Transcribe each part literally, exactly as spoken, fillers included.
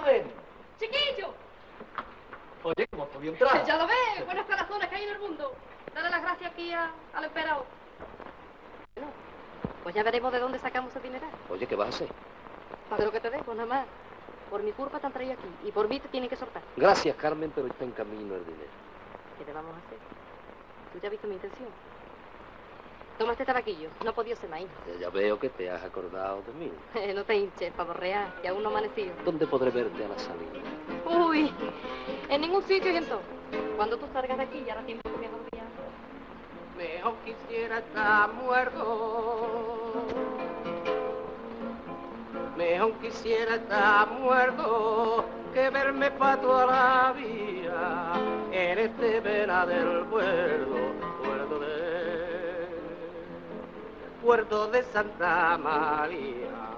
¡Carmen! ¡Chiquillo! Oye, ¿cómo podía entrar? Ya lo ves, buenas corazones que hay en el mundo. Dale las gracias aquí a, al emperador. Bueno, pues ya veremos de dónde sacamos el dinero. Oye, ¿qué vas a hacer? Para lo que te dejo, nada más. Por mi culpa te han traído aquí y por mí te tienen que soltar. Gracias, Carmen, pero está en camino el dinero. ¿Qué te vamos a hacer? ¿Tú ya has visto mi intención? Toma este tabaquillo, no podía ser más, hijo. Ya, ya veo que te has acordado de mí. No te hinches, pavo real, que aún no ha amanecido. ¿Dónde podré verte a la salida? Uy, en ningún sitio y en todo. Cuando tú salgas de aquí ya hará tiempo que me hago olvidar. Mejor quisiera estar muerto. Mejor quisiera estar muerto que verme pa' toda la vida en este vena del puerto, puerto de, puerto de Santa María.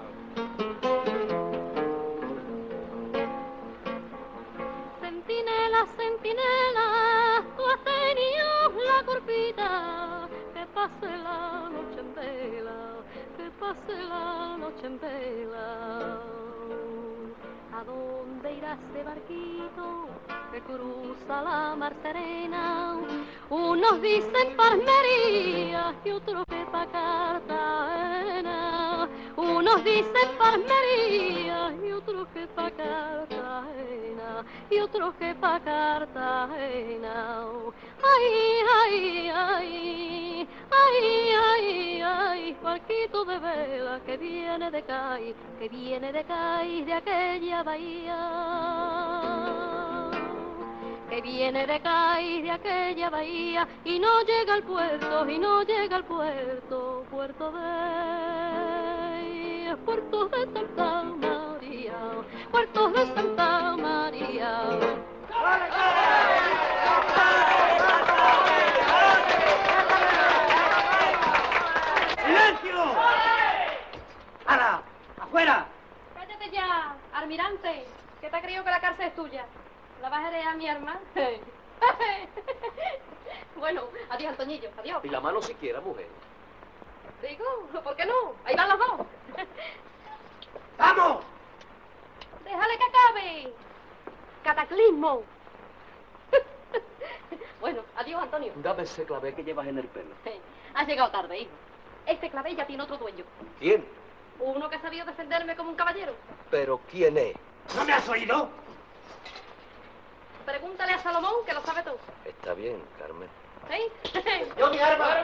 Centinela, centinela, tú has tenido la corpita, que pase la noche en vela, que pase la noche en vela. ¿A dónde irá ese barquito que cruza la mar serena? Unos dicen Palmería y otros que pa' Cartagena. Unos dicen Palmería y otros que pa' Cartagena. Y otros que pa' Cartagena. Ay, ay, ay, ay, ay, ay, barquito de vela que viene de Cádiz, que viene de Cádiz, de aquella bahía, que viene de Cádiz, de aquella bahía, y no llega al puerto, y no llega al puerto, puerto de, puerto de Santa María, puerto de Santa María. ¡Silencio! ¡Hala! ¡Afuera! Cállate ya, almirante, que te ha creído que la cárcel es tuya. ¿La vas a heredar a mi hermana? Bueno, adiós, Antoñillo, adiós. Y la mano siquiera, mujer. Digo, ¿por qué no? Ahí van los dos. ¡Vamos! Déjale que acabe. Cataclismo. Bueno, adiós, Antonio. Dame ese clavé que llevas en el pelo. Has llegado tarde, hijo. Este clavel ya tiene otro dueño. ¿Quién? Uno que ha sabido defenderme como un caballero. ¿Pero quién es? ¿No me has oído? Pregúntale a Salomón, que lo sabe todo. Está bien, Carmen. ¿Sí? ¡Yo mi arma!